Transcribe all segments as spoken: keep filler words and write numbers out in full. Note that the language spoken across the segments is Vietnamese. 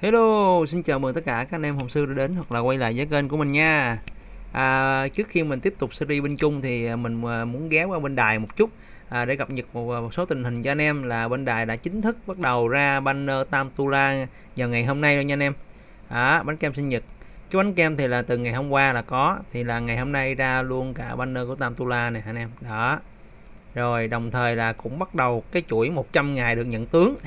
Hello, xin chào mừng tất cả các anh em hồng sư đã đến hoặc là quay lại với kênh của mình nha. À, trước khi mình tiếp tục series bên Trung thì mình muốn ghé qua bên Đài một chút à, để cập nhật một, một số tình hình cho anh em. Là bên Đài đã chính thức bắt đầu ra banner Tam Tula vào ngày hôm nay rồi nha anh em. À, bánh kem sinh nhật. Cái bánh kem thì là từ ngày hôm qua là có, thì là ngày hôm nay ra luôn cả banner của Tam Tula này anh em. Đó. Rồi đồng thời là cũng bắt đầu cái chuỗi một trăm ngày được nhận tướng.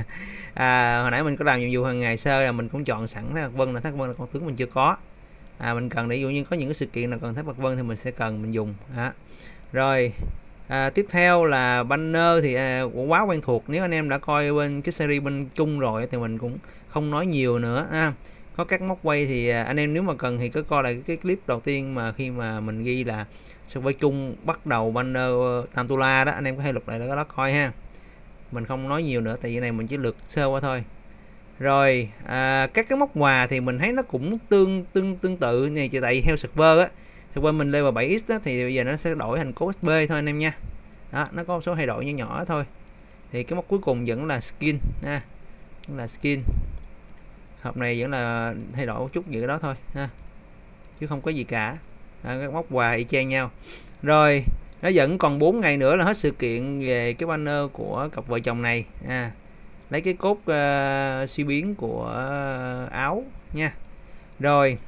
À, hồi nãy mình có làm nhiệm vụ hàng ngày sơ là mình cũng chọn sẵn Thác Bạc Vân, là Thác Bạc Vân là con tướng mình chưa có. À, mình cần để ví dụ như có những cái sự kiện nào cần Thác Bạc Vân thì mình sẽ cần mình dùng. Đó. Rồi à, tiếp theo là banner thì à, cũng quá quen thuộc, nếu anh em đã coi bên cái series bên Trung rồi thì mình cũng không nói nhiều nữa. À, có các móc quay thì anh em nếu mà cần thì cứ coi lại cái clip đầu tiên mà khi mà mình ghi là server Trung bắt đầu banner Tam Tula đó, anh em có thể lục lại đó, đó coi ha. Mình không nói nhiều nữa tại vì này mình chỉ lượt sơ qua thôi. Rồi à, các cái móc quà thì mình thấy nó cũng tương tương tương tự này, chỉ tại theo server á, server mình level bảy x á, thì bây giờ nó sẽ đổi thành code ét pê thôi anh em nha. Đó, nó có một số thay đổi nhỏ nhỏ thôi. Thì cái móc cuối cùng vẫn là skin ha, vẫn là skin. Hộp này vẫn là thay đổi một chút vậy đó thôi ha, chứ không có gì cả. À, các móc quà y chang nhau. Rồi nó vẫn còn bốn ngày nữa là hết sự kiện về cái banner của cặp vợ chồng này. À, lấy cái cốt uh, suy biến của uh, áo nha. Rồi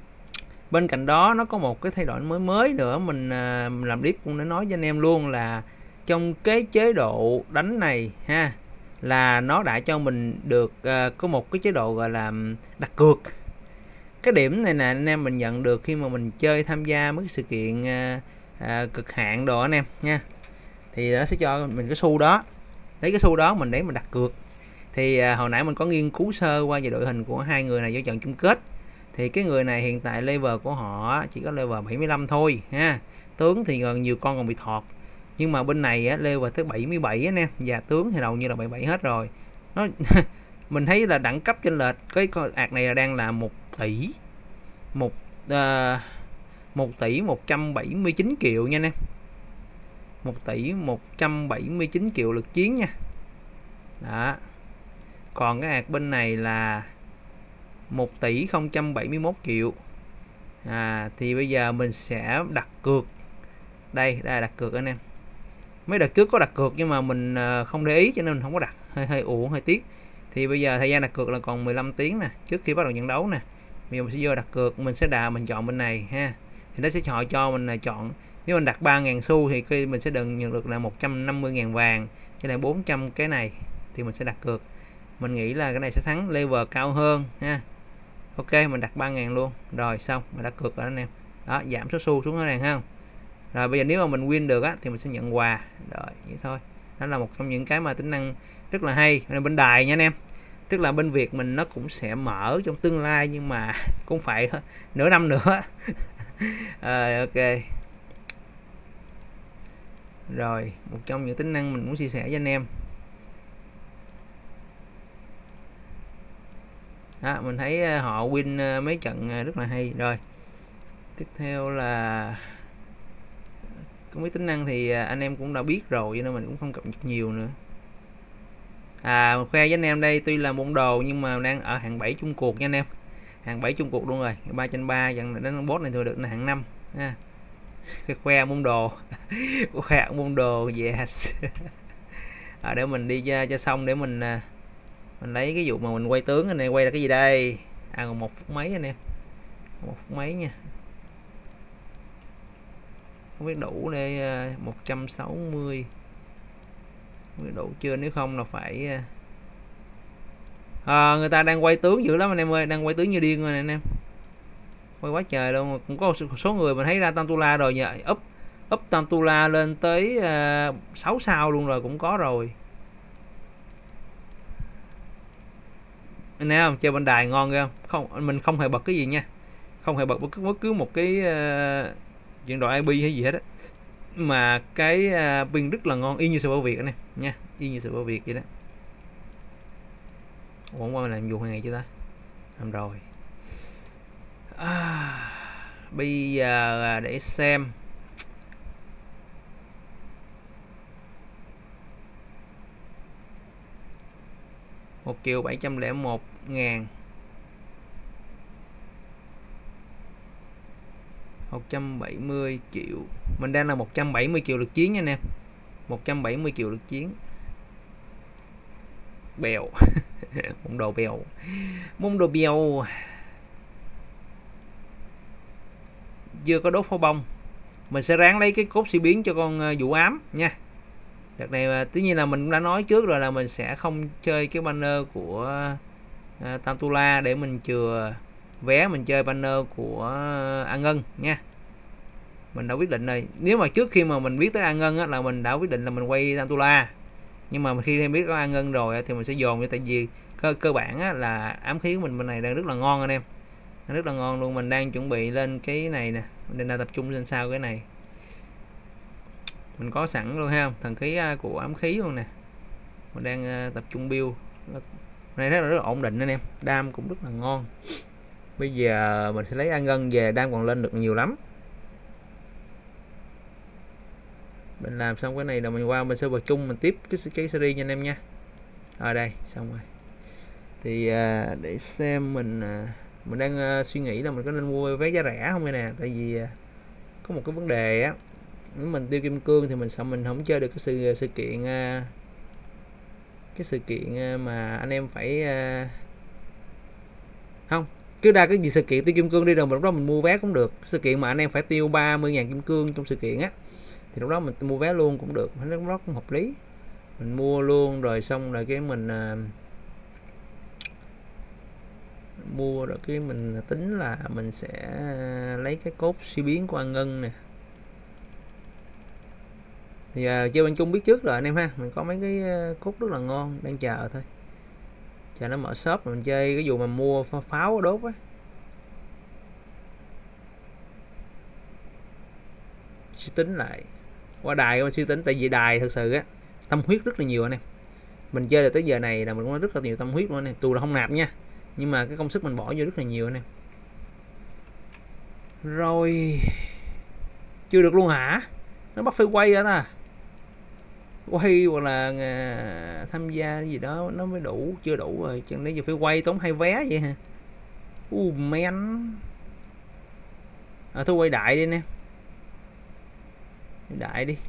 bên cạnh đó nó có một cái thay đổi mới mới nữa, mình uh, làm clip cũng đã nói với anh em luôn, là trong cái chế độ đánh này ha, là nó đã cho mình được uh, có một cái chế độ gọi là đặt cược. Cái điểm này nè anh em mình nhận được khi mà mình chơi tham gia mấy sự kiện uh, uh, cực hạn đồ anh em nha, thì nó sẽ cho mình cái xu đó, lấy cái xu đó mình để mình đặt cược. Thì à, hồi nãy mình có nghiên cứu sơ qua về đội hình của hai người này vô trận chung kết, thì cái người này hiện tại level của họ chỉ có level bảy mươi lăm thôi ha, tướng thì còn nhiều con còn bị thọt, nhưng mà bên này á, level tới bảy mươi bảy anh em, và tướng thì đầu như là bảy mươi bảy hết rồi. Nó mình thấy là đẳng cấp chênh lệch. Cái ạc này là đang là một tỷ một uh, một tỷ một trăm bảy mươi chín triệu nha anh em, một tỷ một trăm bảy mươi chín triệu lực chiến nha. Đó. Còn cái ạc bên này là một tỷ không trăm bảy mươi mốt triệu. À, thì bây giờ mình sẽ đặt cược. Đây, đây là đặt cược anh em. Mấy đợt trước có đặt cược nhưng mà mình không để ý cho nên mình không có đặt, hơi hơi uổng, hơi tiếc. Thì bây giờ thời gian đặt cược là còn mười lăm tiếng nè, trước khi bắt đầu trận đấu nè. Bây giờ mình sẽ vô đặt cược, mình sẽ đà mình chọn bên này ha. Thì nó sẽ chọn cho mình là chọn, nếu mình đặt ba ngàn xu thì mình sẽ đừng nhận được là một trăm năm mươi ngàn vàng, cho nên bốn trăm cái này thì mình sẽ đặt cược. Mình nghĩ là cái này sẽ thắng, level cao hơn ha. Ok, mình đặt ba ngàn luôn. Rồi xong, mình đã cược rồi anh em. Đó, giảm số xu xuống này ha. Rồi bây giờ nếu mà mình win được á thì mình sẽ nhận quà. Rồi, vậy thôi. Đó là một trong những cái mà tính năng rất là hay bên Đài nha anh em. Tức là bên Việt mình nó cũng sẽ mở trong tương lai, nhưng mà cũng phải nửa năm nữa. Rồi, ok. Rồi, một trong những tính năng mình muốn chia sẻ với anh em. Đó, mình thấy họ win mấy trận rất là hay. Rồi tiếp theo là có mấy tính năng thì anh em cũng đã biết rồi, cho nên mình cũng không cập nhật nhiều nữa. À, khoe với anh em đây, tuy là môn đồ nhưng mà đang ở hạng bảy chung cuộc nha anh em, hạng bảy chung cuộc luôn rồi, ba trên ba trận đến boss này thôi được là hạng năm ha. Khoe môn đồ. Khoe môn đồ, yes. À, để mình đi cho, cho xong để mình mình lấy cái vụ mà mình quay tướng. Anh này quay là cái gì đây? À, còn một phút mấy anh em, một phút mấy nha, không biết đủ để một trăm sáu mươi, không biết đủ chưa, nếu không là phải à, người ta đang quay tướng dữ lắm anh em ơi, đang quay tướng như điên rồi này anh em, quay quá trời luôn. Cũng có một số người mình thấy ra Tam Tula rồi, nhờ up up Tam Tula lên tới uh, sáu sao luôn rồi cũng có rồi. Anh thấy không, chơi bên Đài ngon ghê không? Không, mình không hề bật cái gì nha, không hề bật bất cứ, bất cứ một cái uh, chuyện đội i pê hay gì hết á, mà cái uh, pin rất là ngon, y như server Việt anh em nha, y như server Việt vậy đó. Ủa, hôm qua mình làm vụ hàng ngày chưa ta? Làm rồi. À, bây giờ để xem. Một triệu bảy trăm lẻ một ngàn một trăm bảy mươi triệu, mình đang là một trăm bảy mươi triệu lượt chiến nha anh em, một trăm bảy mươi triệu lượt chiến. Bèo môn đồ bèo, môn đồ bèo. Chưa có đốt pháo bông, mình sẽ ráng lấy cái cốt suy biến cho con vũ ám nha. Đợt này tất nhiên là mình cũng đã nói trước rồi là mình sẽ không chơi cái banner của uh, Tantula để mình chừa vé, mình chơi banner của An Ngân nha. Mình đã quyết định rồi, nếu mà trước khi mà mình biết tới An Ngân á, là mình đã quyết định là mình quay Tantula, nhưng mà khi em biết có An Ngân rồi thì mình sẽ dồn, tại vì cơ, cơ bản á, là ám khí của mình bên này đang rất là ngon anh em, rất là ngon luôn. Mình đang chuẩn bị lên cái này nè, mình đang tập trung lên sau cái này, mình có sẵn luôn ha, thần khí của ám khí luôn nè, mình đang tập trung build này, rất là rất là ổn định anh em, đam cũng rất là ngon. Bây giờ mình sẽ lấy An Ngân về, đam còn lên được nhiều lắm. Mình làm xong cái này là mình qua mình sẽ server chung, mình tiếp cái, cái series nha anh em nha. Ở đây xong rồi thì à, để xem mình à, mình đang à, suy nghĩ là mình có nên mua vé giá rẻ không đây nè, tại vì à, có một cái vấn đề á, nếu mình tiêu kim cương thì mình sợ mình không chơi được cái sự sự kiện à, cái sự kiện à, mà anh em phải à, không cứ ra cái gì sự kiện tiêu kim cương đi rồi, lúc đó mình mua vé cũng được. Sự kiện mà anh em phải tiêu ba mươi ngàn kim cương trong sự kiện á, thì lúc đó mình mua vé luôn cũng được, nó rất cũng hợp lý. Mình mua luôn rồi xong rồi cái mình uh, mua rồi cái mình tính là mình sẽ lấy cái cốt suy biến của An Ngân nè. Thì uh, chơi bên chung biết trước rồi anh em ha, mình có mấy cái cốt rất là ngon đang chờ thôi, chờ nó mở shop rồi mình chơi cái vụ mà mua pháo đốt á. Suy tính lại qua đài, qua suy tính, tại vì đài thực sự á tâm huyết rất là nhiều anh em. Mình chơi được tới giờ này là mình có rất là nhiều tâm huyết luôn anh em, dù là không nạp nha, nhưng mà cái công sức mình bỏ vô rất là nhiều anh em. Rồi chưa được luôn hả? Nó bắt phải quay hả ta? Quay hoặc là uh, tham gia gì đó nó mới đủ, chưa đủ rồi, chẳng lẽ giờ phải quay tốn hai vé vậy hả? Uh, men à, thôi quay đại đi anh em, đại đi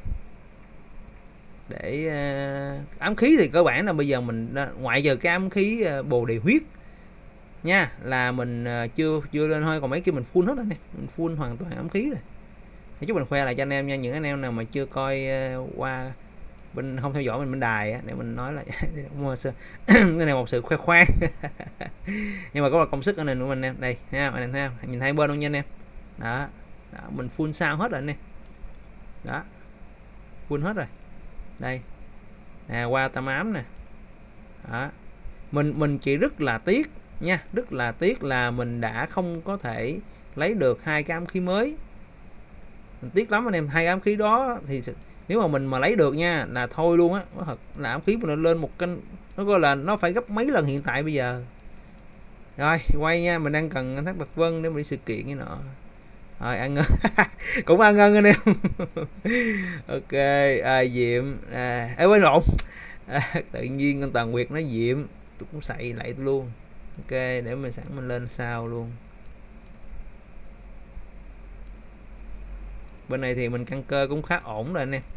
để uh, ám khí thì cơ bản là bây giờ mình ngoại giờ cái ám khí uh, bồ đề huyết nha là mình uh, chưa chưa lên thôi, còn mấy kia mình full hết rồi nè, mình full hoàn toàn ám khí rồi. Để chút mình khoe lại cho anh em nha, những anh em nào mà chưa coi uh, qua bên không theo dõi mình bên đài á, để mình nói lại cái này một sự khoe khoang nhưng mà có là công sức ở nền của mình em đây ha, anh em thấy không? Nhìn hai bên luôn nha anh em, đó, đó mình full sao hết rồi anh em, đó full hết rồi đây nè, qua tam ám nè, đó. mình mình chỉ rất là tiếc nha, rất là tiếc là mình đã không có thể lấy được hai cái ám khí mới, mình tiếc lắm anh em. Hai ám khí đó thì nếu mà mình mà lấy được nha là thôi luôn á, thật là ám khí mình lên một kênh, nó gọi là nó phải gấp mấy lần hiện tại bây giờ. Rồi quay nha, mình đang cần thác Bạc Vân để mình đi sự kiện cái nọ. Rồi An Ngân cũng An Ngân anh em ok. À, Diệm à, ấy quên lộn à, tự nhiên con Toàn Nguyệt nó Diệm, tôi cũng xạy lại luôn. Ok để mình sẵn mình lên sau luôn. Bên này thì mình căn cơ cũng khá ổn rồi anh em.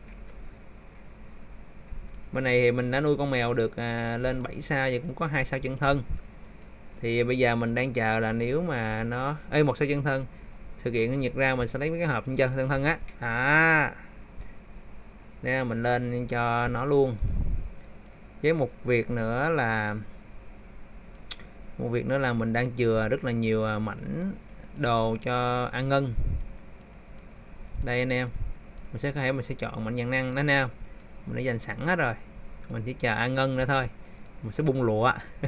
Bên này thì mình đã nuôi con mèo được à, lên bảy sao và cũng có hai sao chân thân. Thì bây giờ mình đang chờ là nếu mà nó ê một sao chân thân sự kiện nó nhiệt ra mình sẽ lấy mấy cái hộp chân chân thân á, à để mình lên cho nó luôn. Với một việc nữa là một việc nữa là mình đang chừa rất là nhiều mảnh đồ cho An Ngân. Đây anh em, mình sẽ có thể mình sẽ chọn mảnh dạng năng đó anh em, mình đã dành sẵn hết rồi, mình chỉ chờ An Ngân nữa thôi, mình sẽ bung lụa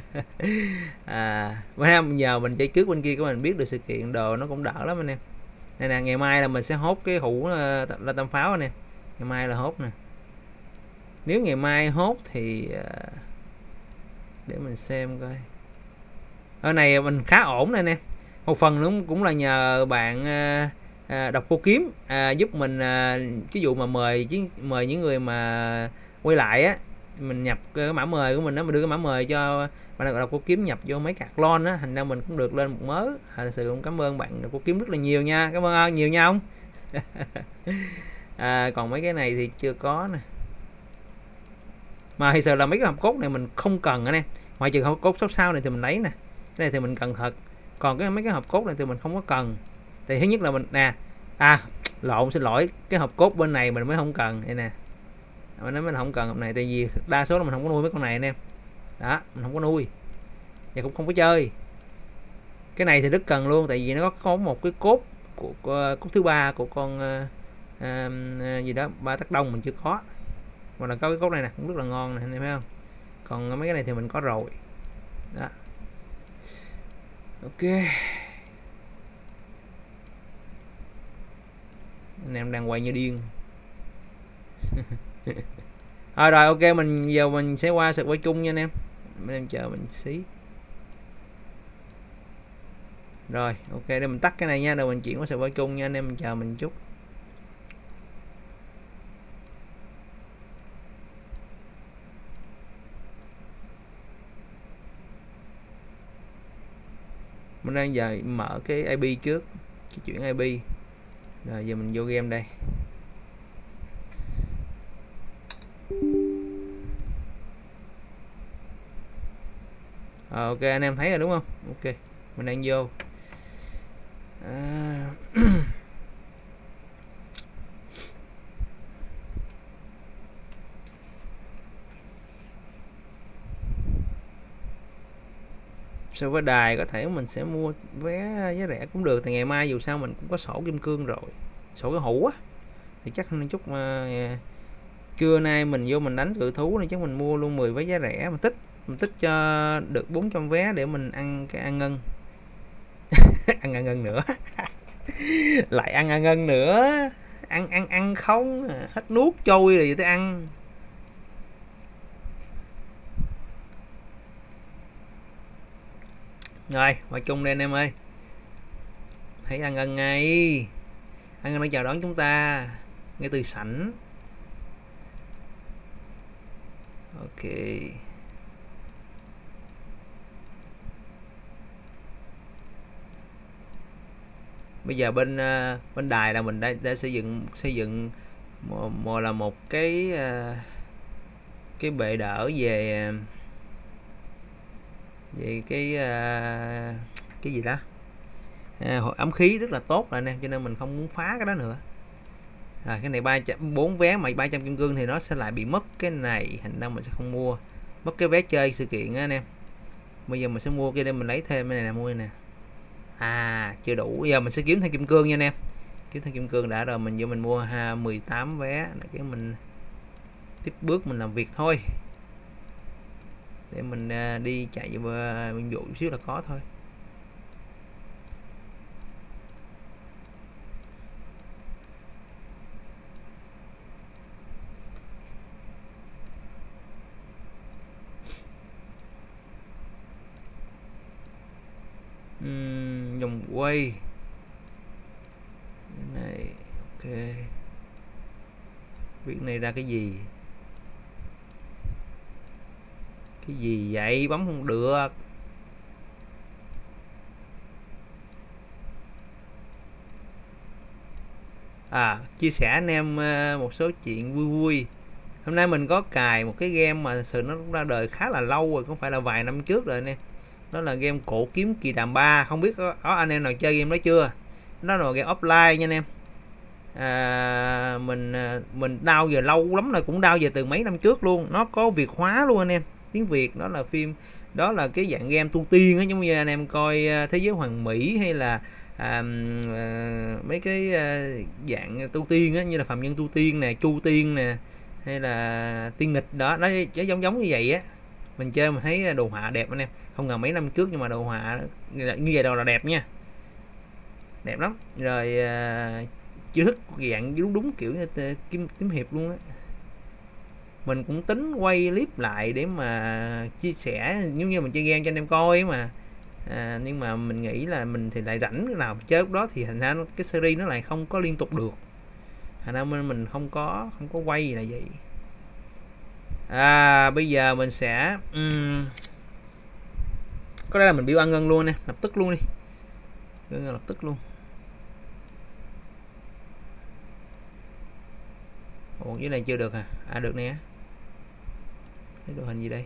à với em giờ mình chơi trước bên kia của mình biết được sự kiện đồ nó cũng đỡ lắm anh em. Đây nè, ngày mai là mình sẽ hốt cái hũ uh, là tam pháo anh em, ngày mai là hốt nè. Nếu ngày mai hốt thì uh, để mình xem coi. Ở này mình khá ổn nè anh em, một phần nữa cũng là nhờ bạn uh, uh, đọc cô kiếm uh, giúp mình uh, cái vụ mà mời chứ mời những người mà quay lại á, mình nhập cái mã mời của mình đó, mình đưa cái mã mời cho bạn đọc cô kiếm nhập vô mấy cạc lon á, thành ra mình cũng được lên một mớ. À, thật sự cũng cảm ơn bạn cô kiếm rất là nhiều nha, cảm ơn nhiều nha ông. À, còn mấy cái này thì chưa có nè, mà thì giờ là mấy cái hộp cốt này mình không cần anh em, ngoại trừ hộp cốt số sau này thì mình lấy nè, cái này thì mình cần thật, còn cái mấy cái hộp cốt này thì mình không có cần. Thì thứ nhất là mình nè, à lộn, xin lỗi, cái hộp cốt bên này mình mới không cần đây nè, mình nói mình không cần hộp này, tại vì đa số là mình không có nuôi mấy con này anh em, đó mình không có nuôi và cũng không có chơi. Cái này thì rất cần luôn, tại vì nó có một cái cốt của, của cốt thứ ba của con uh, uh, gì đó ba tắc đông mình chưa có, mà là có cái cốt này nè cũng rất là ngon nè anh em thấy không. Còn mấy cái này thì mình có rồi đó. Ok, anh em đang quay như điên. À, rồi ok, mình giờ mình sẽ qua sực quay chung nha anh em, anh em chờ mình xí. Rồi ok, để mình tắt cái này nha, rồi mình chuyển qua sực quay chung nha anh em, mình chờ mình chút. Mình đang giờ mở cái i pê trước, cái chuyển i pê. Rồi giờ mình vô game đây. À, ok anh em thấy rồi đúng không? Ok, mình đang vô. À... Sau với đài có thể mình sẽ mua vé giá rẻ cũng được, tại ngày mai dù sao mình cũng có sổ kim cương rồi, sổ cái hũ á, thì chắc nên chút mà trưa nay mình vô mình đánh cự thú nên chắc mình mua luôn mười vé giá rẻ, mà tích mình tích cho được bốn trăm vé để mình ăn cái ăn ngân. Ăn ăn ngân nữa. Lại ăn ăn ngân nữa, ăn ăn ăn không hết nuốt trôi rồi tới ăn. Rồi vào chung đây anh em ơi, thấy ăn ngân ngay, ăn ngân đã chào đón chúng ta ngay từ sảnh. Ok, bây giờ bên uh, bên đài là mình đã, đã xây dựng xây dựng một, một là một cái uh, cái bệ đỡ về về cái uh, cái gì đó à, ấm khí rất là tốt rồi anh em, cho nên mình không muốn phá cái đó nữa. À, cái này ba trăm bốn vé mà ba trăm kim cương thì nó sẽ lại bị mất cái này, thành ra mình sẽ không mua, mất cái vé chơi sự kiện á anh em. Bây giờ mình sẽ mua cái đây, mình lấy thêm cái này nè, mua nè. À chưa đủ, giờ mình sẽ kiếm thêm kim cương nha anh em, kiếm thêm kim cương đã rồi mình vô mình mua ha, mười tám vé để cái mình tiếp bước mình làm việc thôi, để mình uh, đi chạy vào nhiệm vụ xíu là có thôi. uhm, dòng quay cái này. Ok, việc này ra cái gì, cái gì vậy, bấm không được. À, chia sẻ anh em một số chuyện vui vui. Hôm nay mình có cài một cái game mà thực sự nó ra đời khá là lâu rồi, không phải là vài năm trước rồi anh em. Đó là game Cổ Kiếm Kỳ Đàm ba, không biết có, có anh em nào chơi game đó chưa? Nó là game offline nha anh em. À, mình mình đau giờ lâu lắm rồi, cũng đau giờ từ mấy năm trước luôn. Nó có Việt hóa luôn anh em, tiếng Việt. Đó là phim, đó là cái dạng game tu tiên á, giống như anh em coi Thế Giới Hoàng Mỹ hay là à, à, mấy cái à, dạng tu tiên á, như là Phạm Nhân Tu Tiên nè, Chu Tiên nè, hay là Tiên Nghịch đó, nó giống giống như vậy á. Mình chơi mà thấy đồ họa đẹp anh em, không ngờ mấy năm trước nhưng mà đồ họa như vậy đâu là đẹp nha, đẹp lắm. Rồi à, chiêu thức dạng đúng đúng kiểu như kiếm kiếm hiệp luôn á. Mình cũng tính quay clip lại để mà chia sẻ giống như mình chơi game cho anh em coi mà à, nhưng mà mình nghĩ là mình thì lại rảnh cái nào chơi lúc đó, thì thành ra cái series nó lại không có liên tục được, thành ra mình không có không có quay là vậy. À, bây giờ mình sẽ um, có lẽ là mình biểu ăn ngân luôn nè, lập tức luôn đi, lập tức luôn. Ủa cái này chưa được à? À được nè. Cái đồ hình gì đây?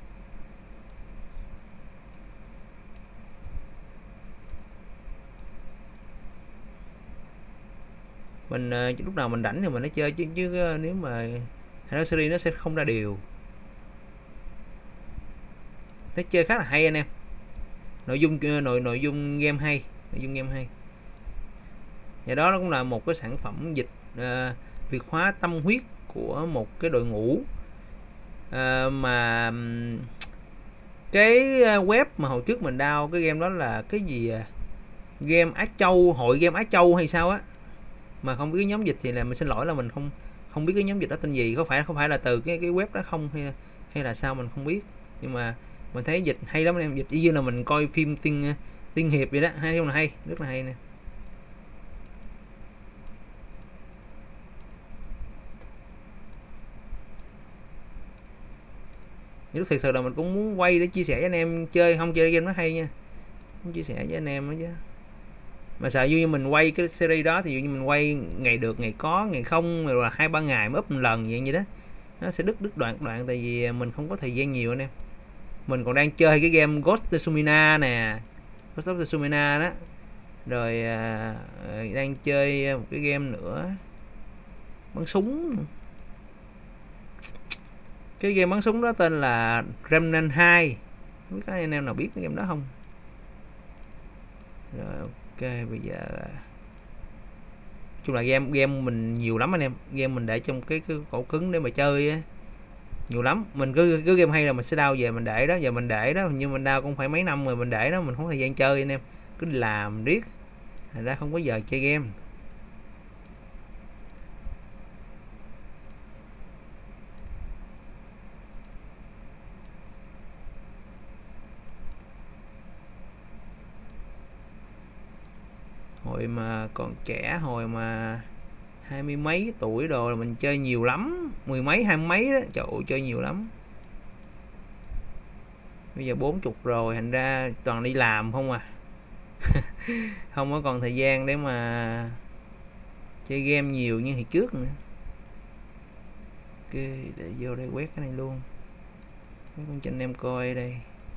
Mình uh, lúc nào mình rảnh thì mình nó chơi chứ chứ uh, nếu mà hai series nó sẽ không ra đều. Thấy chơi khá là hay anh em. Nội dung uh, nội nội dung game hay, nội dung game hay. Và đó nó cũng là một cái sản phẩm dịch uh, Việt hóa tâm huyết của một cái đội ngũ uh, mà cái web mà hồi trước mình download cái game đó là cái gì à? Game Á Châu, hội game Á Châu hay sao á, mà không biết cái nhóm dịch thì là mình xin lỗi là mình không không biết cái nhóm dịch đó tên gì, có phải không phải là từ cái cái web đó không hay hay là sao mình không biết, nhưng mà mình thấy dịch hay lắm anh em, dịch y như là mình coi phim tiên tiên hiệp vậy đó, hay không là hay, rất là hay nè. Lúc thực sự là mình cũng muốn quay để chia sẻ với anh em chơi, không chơi game nó hay nha, muốn chia sẻ với anh em đó chứ. Mà sợ như mình quay cái series đó thì dụ như mình quay ngày được ngày có ngày không, rồi là hai ba ngày mới up một lần vậy vậy đó, nó sẽ đứt đứt đoạn đoạn tại vì mình không có thời gian nhiều anh em. Mình còn đang chơi cái game Ghost of Tsushima nè, Ghost of Tsushima đó, rồi à, đang chơi một cái game nữa bắn súng, cái game bắn súng đó tên là Remnant hai, không biết có anh em nào biết cái game đó không. Rồi ok, bây giờ chung là game game mình nhiều lắm anh em, game mình để trong cái, cái cổ cứng để mà chơi á, nhiều lắm. Mình cứ cứ game hay là mình sẽ đao về mình để đó, giờ mình để đó nhưng mình đao cũng phải mấy năm rồi mình để đó, mình không có thời gian chơi anh em, cứ làm riết thành ra không có giờ chơi game. Hồi mà còn trẻ, hồi mà hai mươi mấy tuổi đồ là mình chơi nhiều lắm, mười mấy hai mươi mấy đó, trời ơi chơi nhiều lắm. Bây giờ bốn chục rồi thành ra toàn đi làm không à không có còn thời gian để mà chơi game nhiều như hồi trước nữa. Ok, để vô đây quét cái này luôn, quét con cho anh em coi đây.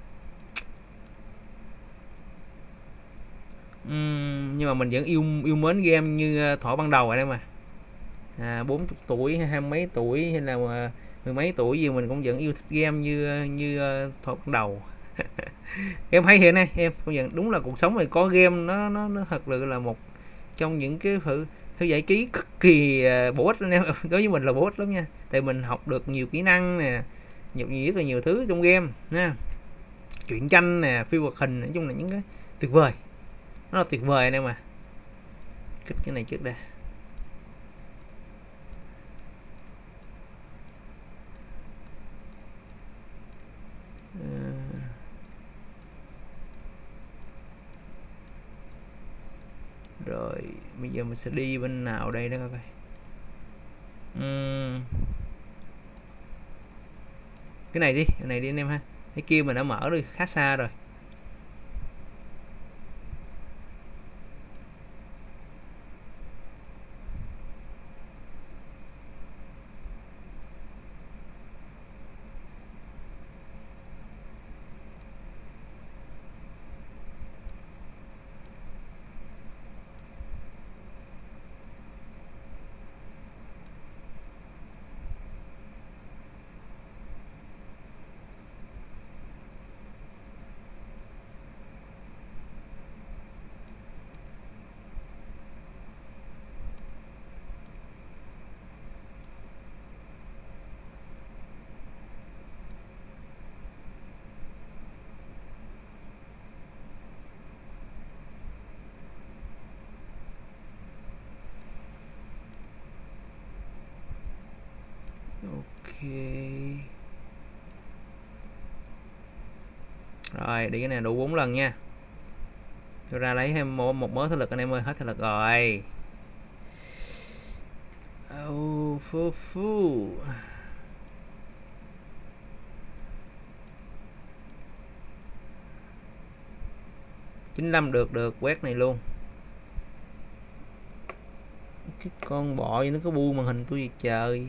Uhm, nhưng mà mình vẫn yêu yêu mến game như thỏ ban đầu rồi đấy mà, à, bốn mươi tuổi hay hai mấy tuổi hay là mà mười mấy tuổi gì mình cũng vẫn yêu thích game như như thỏ ban đầu em hay hiện nay em công nhận đúng là cuộc sống này có game nó nó nó thật sự là một trong những cái thứ, thứ giải trí cực kỳ uh, bổ ích anh em. Đối với mình là bổ ích lắm nha, tại mình học được nhiều kỹ năng nè, nhiều rất là nhiều thứ trong game nha, truyện tranh nè, phim hoạt hình, nói chung là những cái tuyệt vời, nó là tuyệt vời anh em à. Kích cái này trước đây. Rồi bây giờ mình sẽ đi bên nào đây đó coi. uhm. Cái này đi, cái này đi anh em ha, cái kia mình đã mở được khá xa rồi. Ok. Rồi đi cái này đủ bốn lần nha. Cho ra lấy thêm một, một mớ thể lực anh em ơi, hết thể lực rồi. Oh, phu phu. chín lăm được được quét này luôn. Cái con bọ nó có bu màn hình tôi gì trời.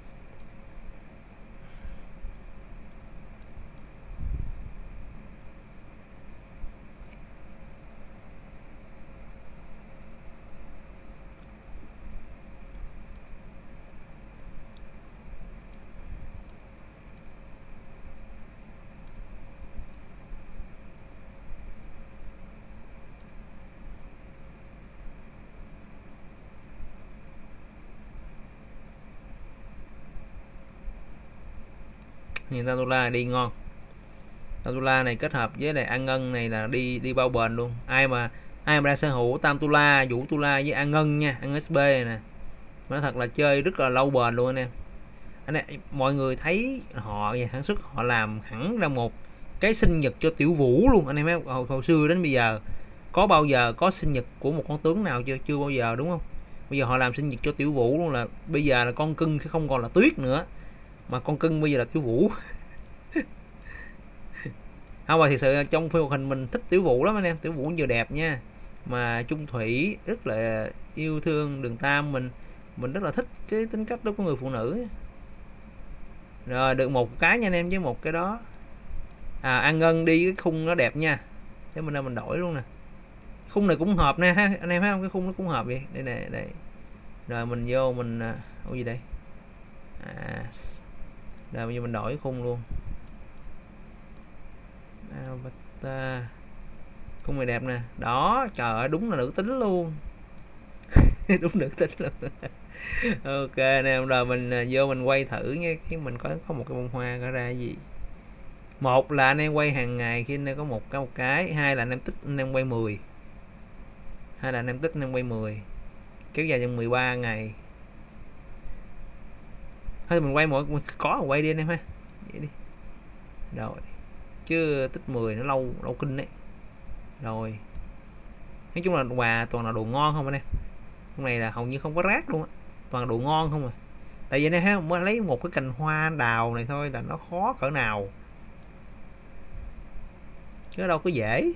Nhìn Tatula đi ngon. Tatula này kết hợp với lại An Ngân này là đi đi bao bền luôn. Ai mà ai mà đang sở hữu Tam Tula, Vũ Tula với An Ngân nha, An ét bê này nè, nó thật là chơi rất là lâu bền luôn anh em. Anh em mọi người thấy họ sản xuất họ làm hẳn ra một cái sinh nhật cho Tiểu Vũ luôn anh em thấy hồi, hồi xưa đến bây giờ có bao giờ có sinh nhật của một con tướng nào chưa? Chưa bao giờ đúng không? Bây giờ họ làm sinh nhật cho Tiểu Vũ luôn, là bây giờ là con cưng sẽ không còn là Tuyết nữa mà con cưng bây giờ là Tiểu Vũ. Không, mà thật sự trong phim hoạt hình mình thích Tiểu Vũ lắm anh em. Tiểu Vũ vừa đẹp nha, mà chung thủy, rất là yêu thương Đường Tam. Mình mình rất là thích cái tính cách đó của người phụ nữ. Rồi được một cái nha anh em, với một cái đó. À, An Ngân đi cái khung nó đẹp nha. Thế mình ra mình đổi luôn nè. Khung này cũng hợp nè ha anh em thấy không, cái khung nó cũng hợp vậy. Đây nè, đây. Rồi mình vô mình ô gì đây? À, rồi bây giờ mình đổi khung luôn. Avatar. Khung này đẹp nè. Đó, trời ơi đúng là nữ tính luôn. Đúng nữ tính luôn. Ok nè, rồi mình vô mình quay thử nha, cái mình có có một cái bông hoa có ra gì. Một là anh em quay hàng ngày khi anh em có một cái một cái, hai là anh em tích anh em quay mười. Hai là anh em tích anh em quay mười. Kéo dài trong mười ba ngày. Thôi mình quay mỗi có quay đi anh em ha. Vậy đi. Rồi. Chứ tích mười nó lâu lâu kinh đấy. Rồi. Nói chung là quà toàn là đồ ngon không anh em. Hôm này là hầu như không có rác luôn á, toàn là đồ ngon không à. Tại vì này ha, mới lấy một cái cành hoa đào này thôi là nó khó cỡ nào, chứ đâu có dễ.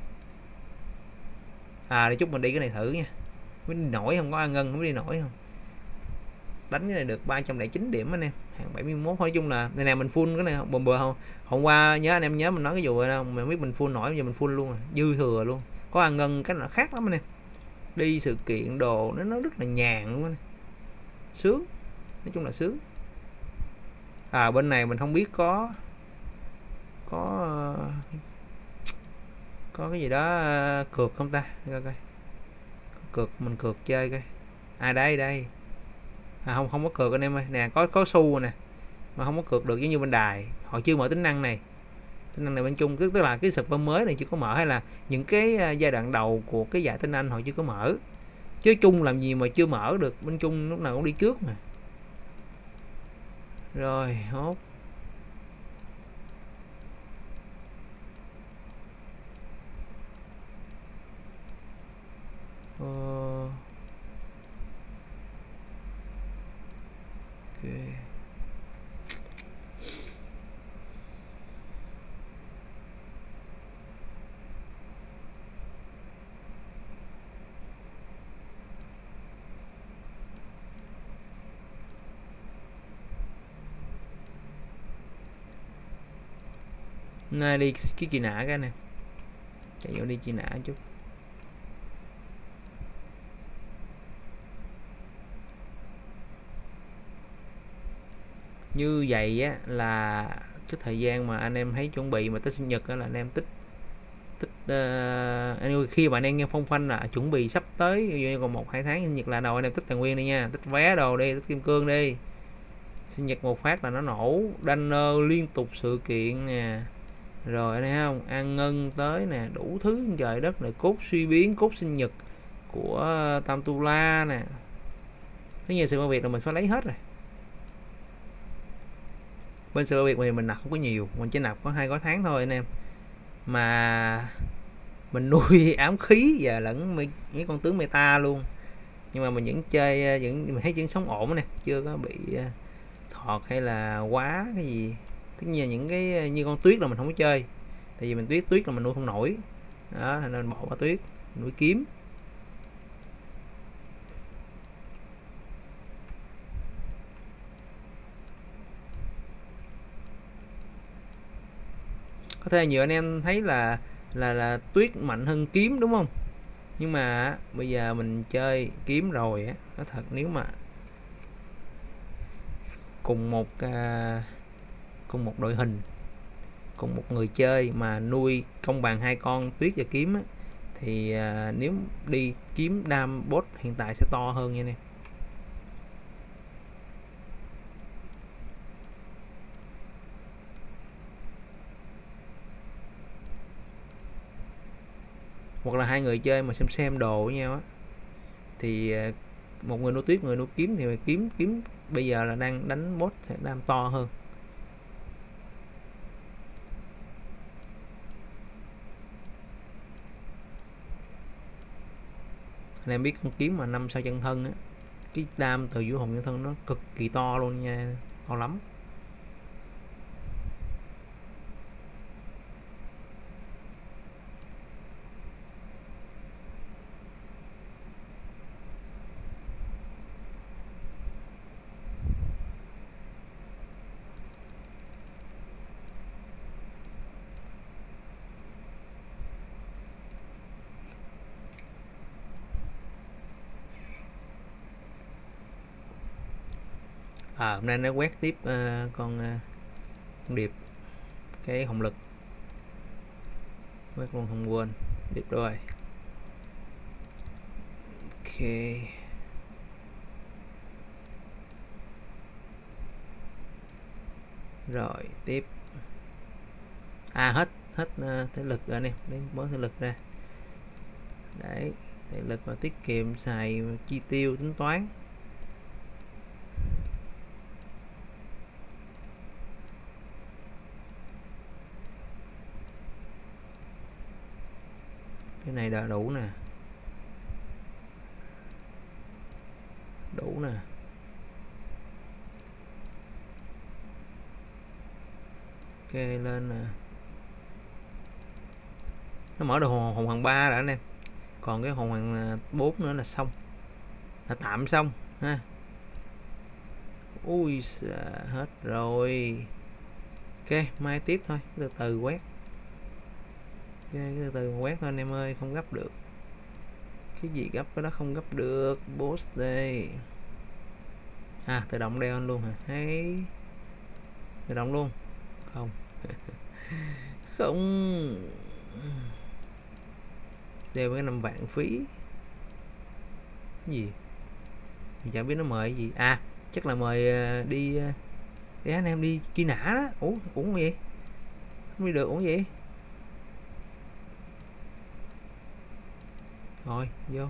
À để chút mình đi cái này thử nha, mới đi nổi không, có An Ngân mới đi nổi không. Đánh cái này được ba trăm lẻ chín điểm anh em, hàng bảy mươi mốt. Nói chung là này nè, mình full cái này bừa bừa không. Hôm qua nhớ anh em nhớ mình nói cái vụ rồi đâu, mình biết mình full nổi, giờ mình full luôn rồi, dư thừa luôn. Có An Ngân cái nó khác lắm anh em, đi sự kiện đồ nó nó rất là nhàn luôn anh. Sướng, nói chung là sướng. À bên này mình không biết có có có cái gì đó cược không ta, coi coi cược, mình cược chơi coi. À đây đây, à không không có cược anh em ơi. Nè có có xu nè, mà không có cược được, giống như bên đài họ chưa mở tính năng này. Tính năng này bên chung, tức là cái server mới này chưa có mở, hay là những cái giai đoạn đầu của cái giải tinh anh họ chưa có mở, chứ chung làm gì mà chưa mở được. Bên chung lúc nào cũng đi trước mà. Rồi hốt. Ờ... ok. Nay đi cái chị nã cái nè, chạy vô đi chị nã chút. Như vậy á là cái thời gian mà anh em thấy chuẩn bị mà tới sinh nhật á, là anh em tích tích uh, khi mà anh em nghe phong phanh là chuẩn bị sắp tới còn một hai tháng sinh nhật là đầu, anh em tích tài nguyên đi nha, tích vé đồ đi, tích kim cương đi. Sinh nhật một phát là nó nổ banner liên tục sự kiện nè. Rồi anh thấy không, An Ngân tới nè, đủ thứ trời đất này, cốt suy biến, cốt sinh nhật của Tam Tula nè. Tất nhiên sự việc là mình phải lấy hết rồi. Bên sự việc mình mình nạp không có nhiều, mình chỉ nạp có hai gói tháng thôi anh em, mà mình nuôi ám khí và lẫn mấy, mấy con tướng meta luôn. Nhưng mà mình vẫn chơi, vẫn mình thấy vẫn sống ổn nè, chưa có bị thọt hay là quá cái gì. Tất nhiên những cái như con tuyết là mình không có chơi, tại vì mình tuyết tuyết là mình nuôi không nổi. đó nên bỏ qua tuyết, nuôi kiếm. Có thể nhiều anh em thấy là là là tuyết mạnh hơn kiếm đúng không, nhưng mà bây giờ mình chơi kiếm rồi á, nói thật nếu mà cùng một à, cùng một đội hình, cùng một người chơi mà nuôi công bằng hai con tuyết và kiếm á, thì à, nếu đi kiếm đam boss hiện tại sẽ to hơn nha anh em. Hoặc là hai người chơi mà xem xem đồ với nhau á, thì à, một người nuôi tuyết, người nuôi kiếm thì kiếm kiếm bây giờ là đang đánh boss sẽ đam to hơn. Anh em biết con kiếm mà năm sao chân thân á, cái đam từ vũ hồn chân thân nó cực kỳ to luôn nha, to lắm. À, hôm nay nó quét tiếp uh, con, uh, con điệp, cái hồng lực, quét luôn không quên điệp rồi. Ok, rồi tiếp. À hết hết uh, thể lực rồi anh em, lấy bó thể lực ra. Đấy, thể lực và tiết kiệm xài chi tiêu tính toán. Cái này đã đủ nè, đủ nè. Ok lên nè, nó mở được hồn, hồn hoàng ba rồi anh em, còn cái hồn hoàng bốn nữa là xong, là tạm xong ha. Ui hết rồi. Ok mai tiếp thôi, từ từ quét. Ok từ từ quét thôi anh em ơi, không gấp được. Cái gì gấp cái đó không gấp được. Boss đây. À tự động đeo luôn hả? Hay tự động luôn không? Không, đeo với năm vạn phí. Cái gì mình chẳng biết nó mời cái gì. À chắc là mời đi để anh em đi truy nã đó. Ủa uống gì không đi được, uống gì rồi vô.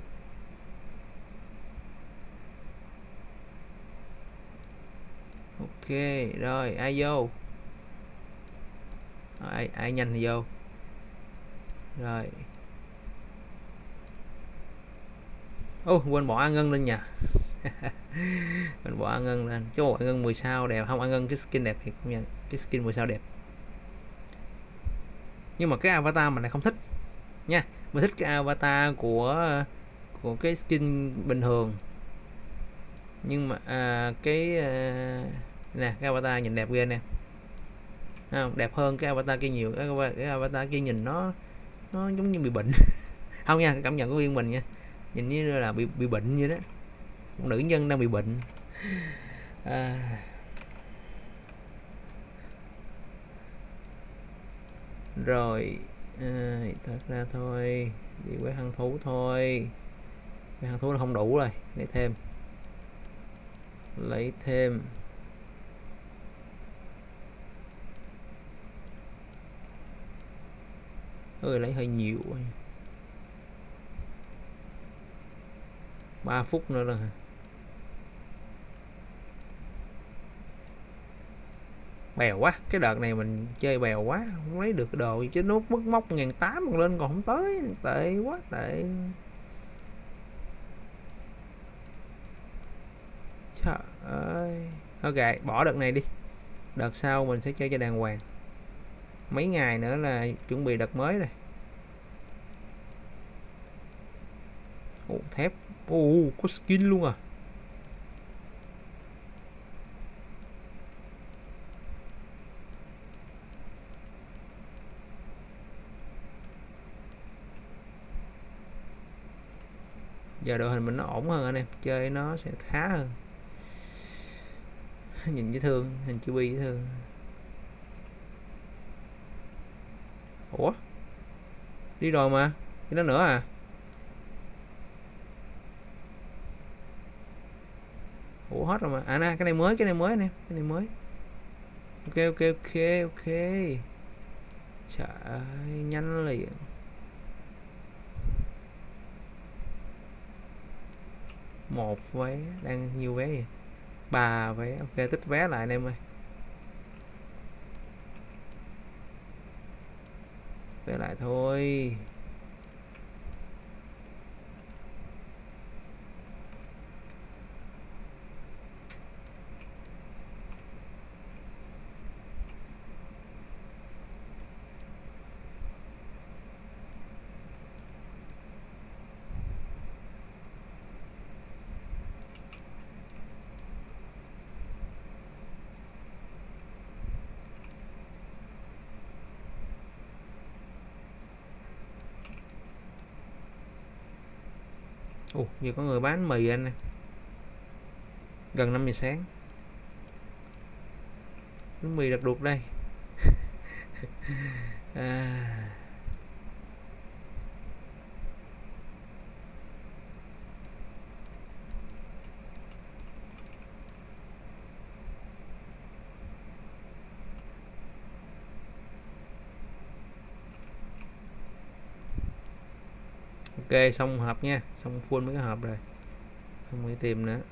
Ok rồi ai vô, ai ai nhanh thì vô rồi. Ô oh, quên bỏ ăn ngân lên nha. Mình bỏ ăn ngân lên, chứ ăn ngân mười sao đẹp không? Ăn ngân cái skin đẹp thì công nhận cái skin mười sao đẹp, nhưng mà cái avatar mình lại không thích nha. Mình thích cái avatar của của cái skin bình thường, nhưng mà à, cái à, nè cái avatar nhìn đẹp ghê nè, không đẹp hơn cái avatar kia nhiều. Cái, cái avatar kia nhìn nó nó giống như bị bệnh. Không nha, cảm nhận của riêng mình nha, nhìn như là bị bị bệnh như đó, một nữ nhân đang bị bệnh. À, rồi à, thật ra thôi đi quét hăng thú thôi, quét hăng thú nó không đủ rồi, lấy thêm lấy thêm ơi lấy hơi nhiều, ba phút nữa rồi hả? Bèo quá, cái đợt này mình chơi bèo quá, không lấy được cái đồ chứ nốt mất mốc ngàn tám còn lên còn không tới, tệ quá tệ. Trời ơi. Ok bỏ đợt này đi, đợt sau mình sẽ chơi cho đàng hoàng, mấy ngày nữa là chuẩn bị đợt mới rồi. Ồ, thép. Ồ, có skin luôn à. Giờ đội hình mình nó ổn hơn anh em, chơi nó sẽ khá hơn. Nhìn dễ thương, hình chữ bi dễ thương. Ủa, đi rồi mà, cái đó nữa à. Ủa hết rồi mà. À nè, cái này mới, cái này mới anh em, cái này mới. Ok ok ok ok. Trời ơi, nhanh liền. Một vé, đang nhiêu vé vậy? Ba vé, ok tích vé lại anh em ơi. Vé lại thôi. Ồ, giờ có người bán mì anh nè. Gần năm giờ sáng. Bánh mì đặt ruột đây. À, ok xong hộp nha, xong full mấy cái hộp rồi. Không phải tìm nữa.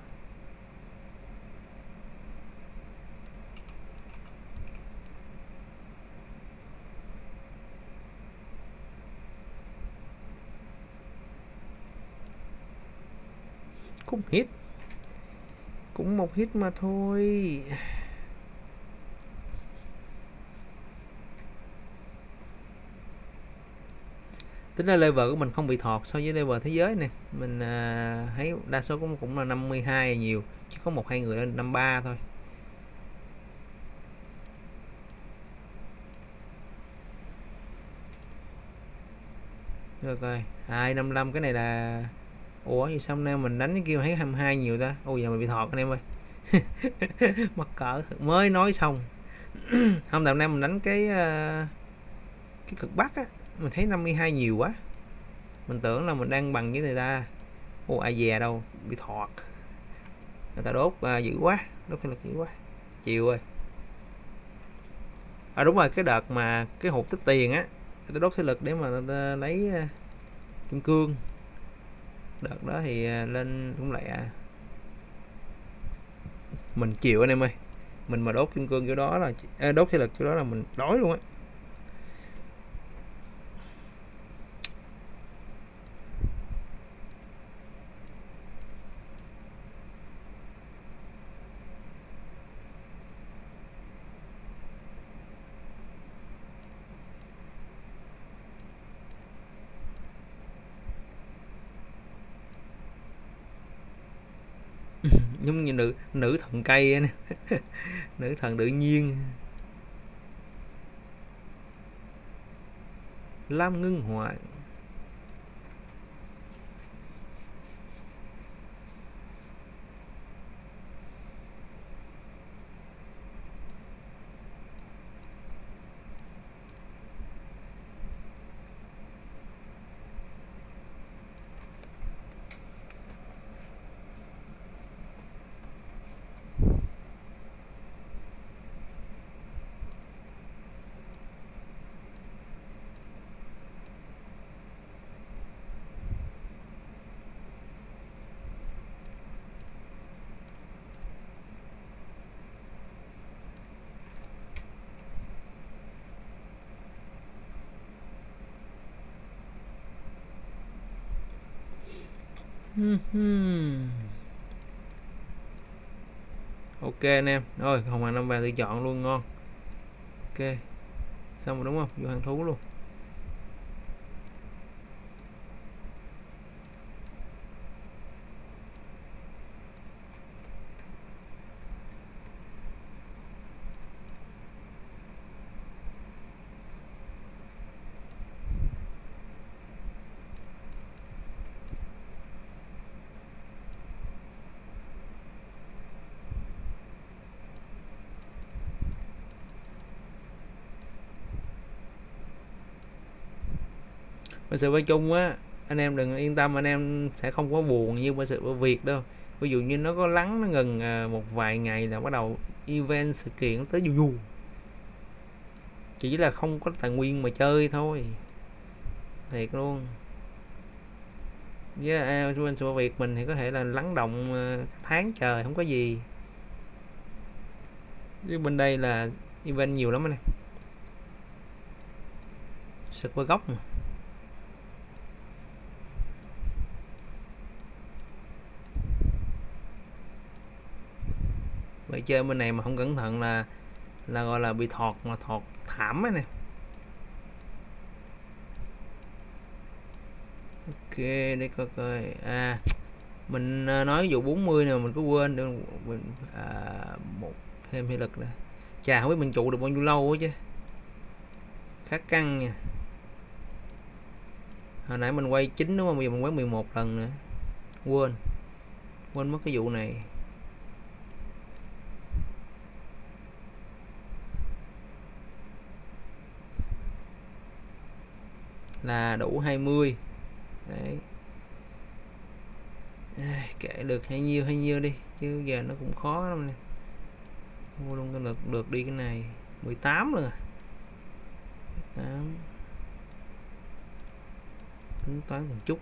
Cũng hit. Cũng một hit mà thôi. Tính ra level của mình không bị thọt so với level thế giới nè. Mình à, thấy đa số cũng cũng là năm mươi hai là nhiều, chỉ có một hai người lên năm ba thôi. Rồi coi hai năm lăm cái này là. Ủa thì sao nay mình đánh cái kia thấy hai mươi hai nhiều ta. Ôi giờ mình bị thọt anh em ơi. Mắc cỡ mới nói xong. Hôm đầu năm mình đánh cái ờ, cái cực bắc á, mình thấy năm mươi hai nhiều quá. Mình tưởng là mình đang bằng với người ta. Ồ ai dè đâu, bị thọt. Người ta đốt à, dữ quá, đốt cái lực dữ quá. Chiều ơi. À đúng rồi, cái đợt mà cái hộp tích tiền á, người ta đốt thế lực để mà người ta lấy uh, kim cương. Đợt đó thì uh, lên cũng lẹ. Mình chịu anh em ơi. Mình mà đốt kim cương kiểu đó là à, đốt thế lực kiểu đó là mình đói luôn á. Giống như nữ nữ thần cây á. Nữ thần tự nhiên. Lam ngưng hoại. Ok anh em, rồi hồng hoàng năm vàng tự chọn luôn, ngon. Ok, xong rồi đúng không? Vô hàng thú luôn. Bên sự bên chung á, anh em đừng yên tâm, anh em sẽ không có buồn như bên sự bên Việt đâu. Ví dụ như nó có lắng nó ngừng à, một vài ngày là bắt đầu event sự kiện nó tới du du, chỉ là không có tài nguyên mà chơi thôi, thiệt luôn. Với à, bên sự Việt mình thì có thể là lắng động à, tháng trời không có gì, chứ bên đây là event nhiều lắm anh em, server gốc mà. Vậy chơi bên này mà không cẩn thận là là gọi là bị thọt, mà thọt thảm á nè. Ok, để coi coi. À, mình à, nói vụ bốn mươi nè, mình có quên được mình à, một thêm hiệu lực nè. Chà, không biết mình trụ được bao nhiêu lâu á chứ. Khá căng nha. Hồi nãy mình quay chín đúng không? Bây giờ mình quay mười một lần nữa. Quên. Quên mất cái vụ này. Là đủ hai mươi. Đấy. À, kệ được hay nhiêu hay nhiêu đi, chứ giờ nó cũng khó lắm nè. Mua luôn cái lượt được đi cái này. mười tám rồi. tám. Tính toán từng chút.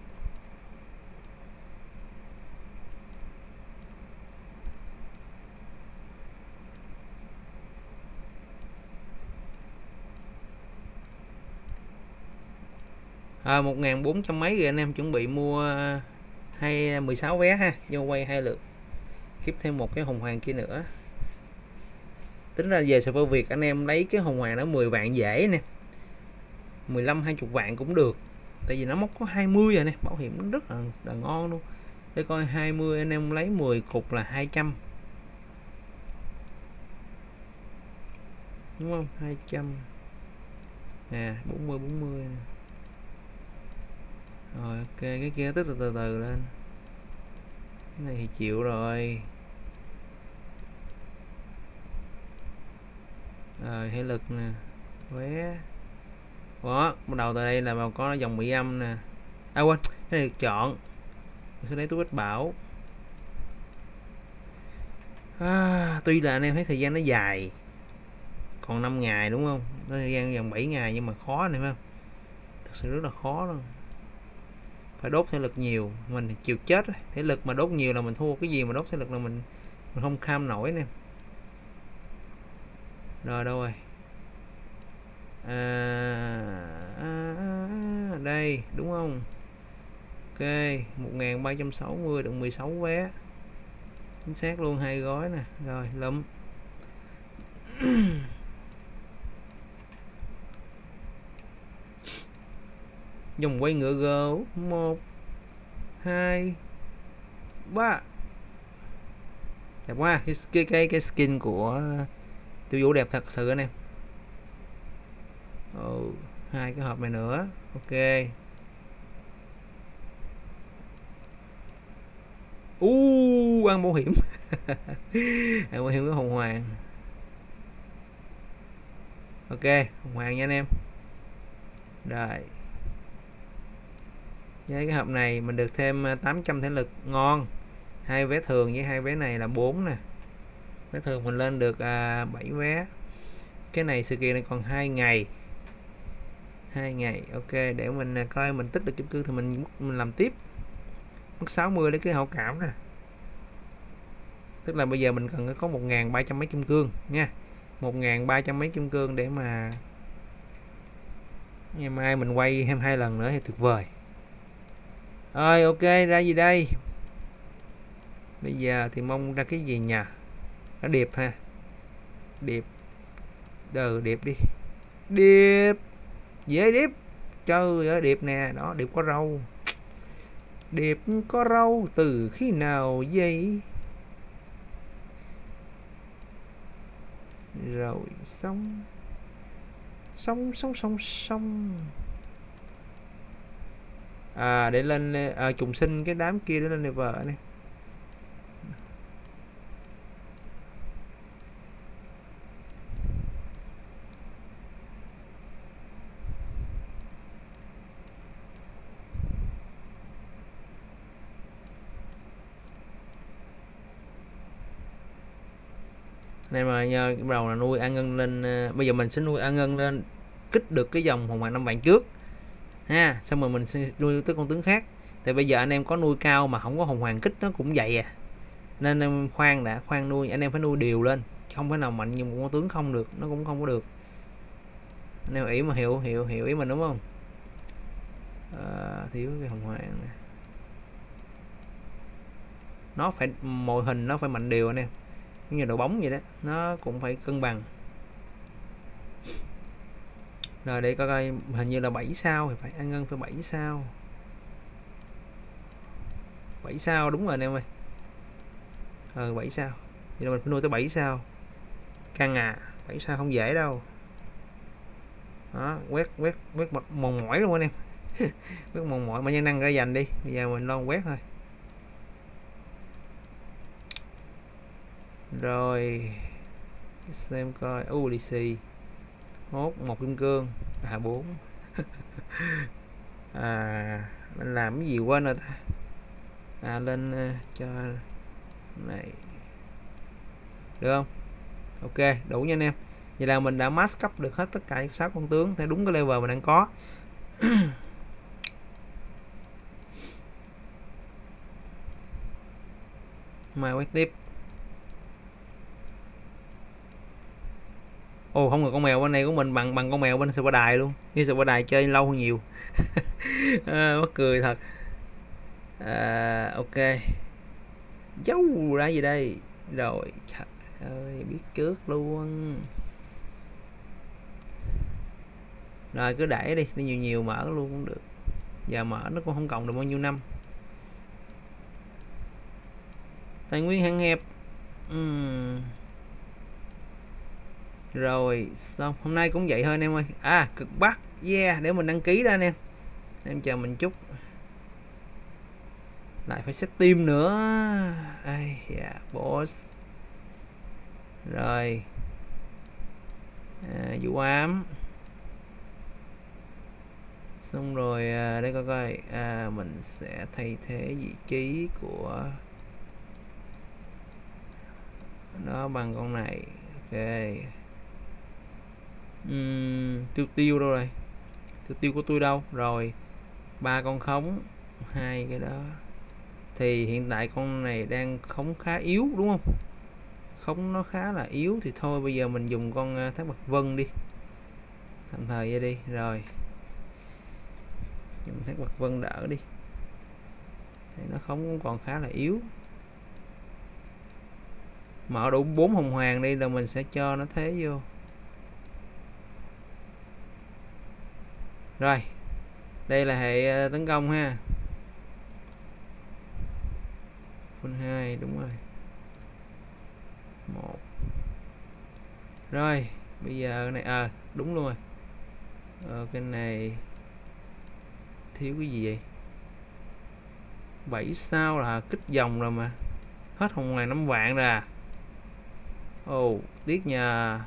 À, một ngàn bốn trăm mấy rồi, anh em chuẩn bị mua hay mười sáu vé ha, vô quay hai lượt, kiếp thêm một cái hồng hoàng kia nữa. Tính ra về server Việt anh em lấy cái hồng hoàng đó mười vạn dễ nè, mười lăm hai mươi vạn cũng được, tại vì nó móc có hai mươi rồi nè, bảo hiểm nó rất là, là ngon luôn. Để coi hai mươi anh em lấy mười cục là hai trăm, đúng không? Hai trăm nè, bốn mươi bốn mươi nè. Rồi ok, cái kia tích từ từ từ lên, cái này thì chịu rồi. Rồi hệ lực nè, vé đó, bắt đầu từ đây là vào có dòng mỹ âm nè. À quên, cái này được chọn. Mình sẽ lấy túi bách bảo. À, tuy là anh em thấy thời gian nó dài, còn năm ngày đúng không, thời gian gần bảy ngày, nhưng mà khó này phải không, thật sự rất là khó luôn. Phải đốt thể lực nhiều, mình chịu chết. Thể lực mà đốt nhiều là mình thua, cái gì mà đốt thể lực là mình mình không kham nổi nè. Rồi đâu rồi, à, à, à, đây đúng không? Ok, một nghìn ba trăm sáu mươi được mười sáu vé, chính xác luôn, hai gói nè. Rồi lụm. Dòng quay ngựa gấu, một hai ba, đẹp quá. Cái cái cái, cái skin của Tiêu Vũ đẹp thật sự anh em. Ừ, hai cái hộp này nữa. Ok. u uh, ăn bảo hiểm. Ăn bảo hiểm có hồng hoàng. Ok, hồng hoàng nha anh em. Rồi, với cái hộp này mình được thêm tám trăm thể lực, ngon. Hai vé thường với hai vé này là bốn nè. Vé thường mình lên được à, bảy vé. Cái này sự kiện này còn hai ngày. Hai ngày. Ok, để mình coi mình tích được kim cương thì mình mình làm tiếp. Mất sáu mươi để cái hậu cảm nè. Tức là bây giờ mình cần có một nghìn ba trăm mấy kim cương nha. một nghìn ba trăm mấy kim cương để mà ngày mai mình quay hai mươi hai lần nữa thì tuyệt vời. Rồi ok, ra gì đây? Bây giờ thì mong ra cái gì nhỉ? Nó điệp ha. Điệp. Đờ điệp đi. Điệp. Dễ điệp. Trời ơi điệp nè, đó điệp có râu. Điệp có râu từ khi nào vậy? Rồi xong. Xong xong xong xong. À để lên à, trùng sinh cái đám kia để lên level này. Nên mà nhờ bắt đầu là nuôi A Ngân lên. Bây giờ mình sẽ nuôi A Ngân lên kích được cái dòng hồng hoàng năm vàng trước ha, xong rồi mình sẽ nuôi tới con tướng khác. Tại bây giờ anh em có nuôi cao mà không có hồng hoàng kích nó cũng vậy à, nên em khoan đã, khoan nuôi, anh em phải nuôi đều lên, không phải nào mạnh như một con tướng không được, nó cũng không có được. Anh em ý mà hiểu hiểu hiểu ý mình đúng không? À, thiếu cái hồng hoàng này. Nó phải mồi hình nó phải mạnh đều anh em, như đội bóng vậy đó, nó cũng phải cân bằng. Rồi để coi coi, hình như là bảy sao thì phải, An Ngân phải bảy sao. bảy sao đúng rồi anh em ơi. Ờ bảy sao. Vậy là mình phải nuôi tới bảy sao. Căng à, bảy sao không dễ đâu. Đó, quét quét quét một mòn mỏi luôn anh em. Quét mòn mỏi mà nhân năng ra dành đi. Bây giờ mình lo quét thôi. Rồi xem coi u đê xê hốt một kim cương à bốn. À mình làm cái gì quên rồi ta. À lên uh, cho này được không? Ok đủ nha anh em. Vậy là mình đã max cấp được hết tất cả sáu con tướng theo đúng cái level mình đang có. Mai quét tiếp. Ồ không ngờ con mèo bên này của mình bằng bằng con mèo bên Super Đài luôn. Như Super Đài chơi lâu hơn nhiều. À, mắc cười thật. À, ok. Dấu ra gì đây? Rồi trời ơi biết trước luôn. Rồi cứ đẩy đi, đi nhiều nhiều mở luôn cũng được. Giờ mở nó cũng không cộng được bao nhiêu năm. Tài nguyên hạn hẹp. Uhm. Rồi xong, hôm nay cũng vậy thôi anh em ơi. À cực bắc, yeah, để mình đăng ký đó anh em. Em chờ mình chút. Lại phải set team nữa. Ai dạ boss. Rồi. À, vụ ám. Xong rồi à, để coi coi à, mình sẽ thay thế vị trí của nó bằng con này. Ok. Uhm, tiêu tiêu đâu rồi? Tiêu tiêu của tôi đâu? Rồi ba con khống, hai cái đó. Thì hiện tại con này đang khống khá yếu đúng không? Khống nó khá là yếu thì thôi bây giờ mình dùng con Thác Bạc Vân đi. Tạm thời vậy đi. Rồi dùng Thác Bạc Vân đỡ đi. Thì nó khống cũng còn khá là yếu. Mở đủ bốn hồng hoàng đi là mình sẽ cho nó thế vô. Rồi đây là hệ tấn công ha. Full hai đúng rồi. Một. Rồi bây giờ cái này à đúng luôn rồi. Ờ, cái này thiếu cái gì vậy? bảy sao là kích dòng rồi mà. Hết hồng hoàng năm vạn rồi à. Ồ oh, tiếc nha.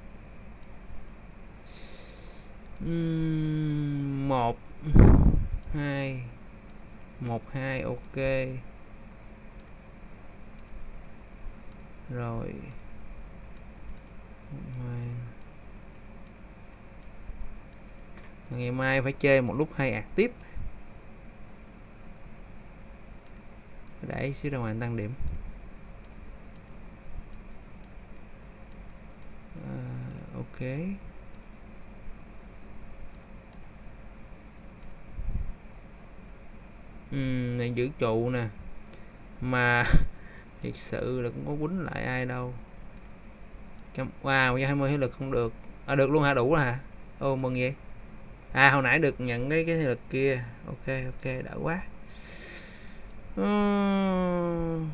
uhm, một hai một hai ok. Rồi ngày mai phải chơi một lúc hai ạc tiếp để xíu ra ngoài tăng điểm. À, ok. Uhm, đang giữ trụ nè mà thiệt sự là cũng có quýnh lại ai đâu. Wow hai mươi thế lực không được. À, được luôn hả? Đủ hả? Ô mừng vậy. À hồi nãy được nhận cái cái thế lực kia. Ok ok đỡ quá. uhm.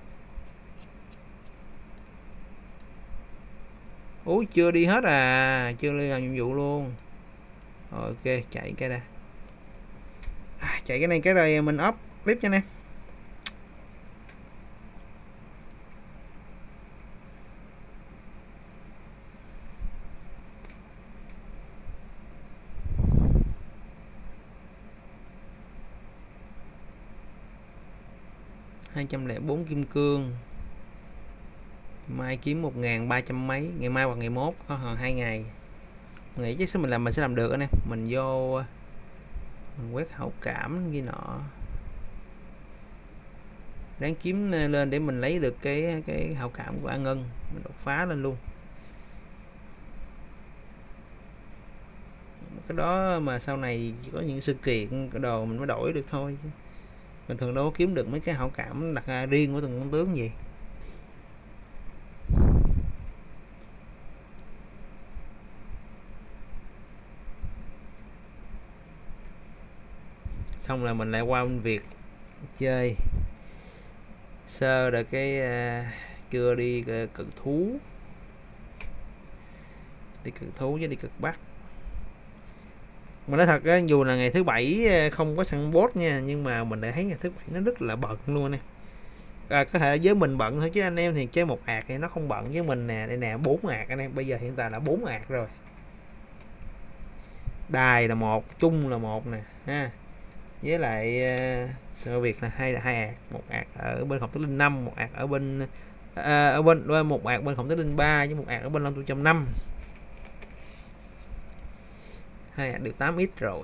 Ủa chưa đi hết à? Chưa đi làm nhiệm vụ luôn. Rồi, ok chạy cái đây. À, chạy cái này cái rồi mình up clip cho anh em. hai trăm lẻ bốn kim cương, Mai kiếm một ngàn ba trăm mấy, ngày mai hoặc ngày mốt, có còn hai ngày. Mình nghĩ chứ sao mình làm mình sẽ làm được anh em. Mình vô mình quét hảo cảm ghi nọ, ráng kiếm lên để mình lấy được cái cái hảo cảm của A Ngân, mình đột phá lên luôn. Cái đó mà sau này chỉ có những sự kiện cái đồ mình mới đổi được thôi chứ mình thường đâu có kiếm được mấy cái hảo cảm đặt ra riêng của từng con tướng gì. Xong là mình lại qua bên Việt chơi sơ được cái uh, cưa đi uh, cực thú, đi cực thú với đi cực bắc. Mà nói thật á, dù là ngày thứ bảy không có săn boss nha, nhưng mà mình lại thấy ngày thứ bảy nó rất là bận luôn nè. À, có thể với mình bận thôi chứ anh em thì chơi một ạc thì nó không bận với mình nè. Đây nè, bốn ạc anh em, bây giờ hiện tại là bốn ạc rồi. Đài là một, chung là một nè ha. Với lại uh, sự việc là hai là hai ạc, một ạc ở bên Khổng Tử Linh năm, một ạc ở bên à, ở bên một ạc bên Khổng Tử Linh ba với một ạc ở bên Long Tu trăm năm. Hai ạc được tám ít rồi.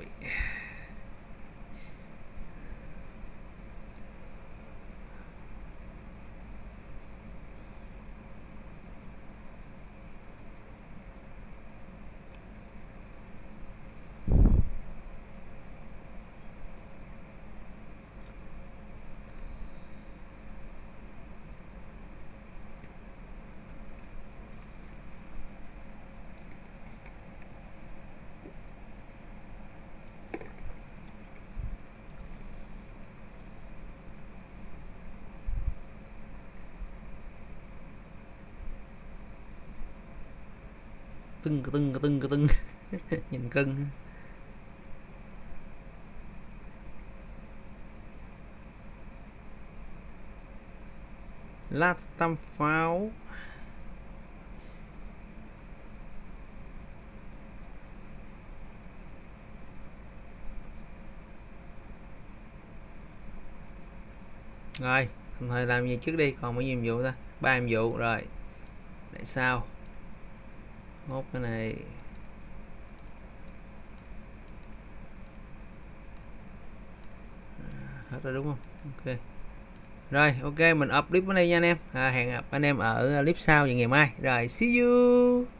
Tưng tưng tưng tưng nhìn cưng. Lát tam pháo rồi, thôi làm gì trước đi, còn mấy nhiệm vụ ta, ba nhiệm vụ rồi. Tại sao mốt cái này hết rồi đúng không? Ok rồi, ok mình up clip ở đây nha anh em. À, hẹn gặp anh em ở clip sau vào ngày mai. Rồi see you.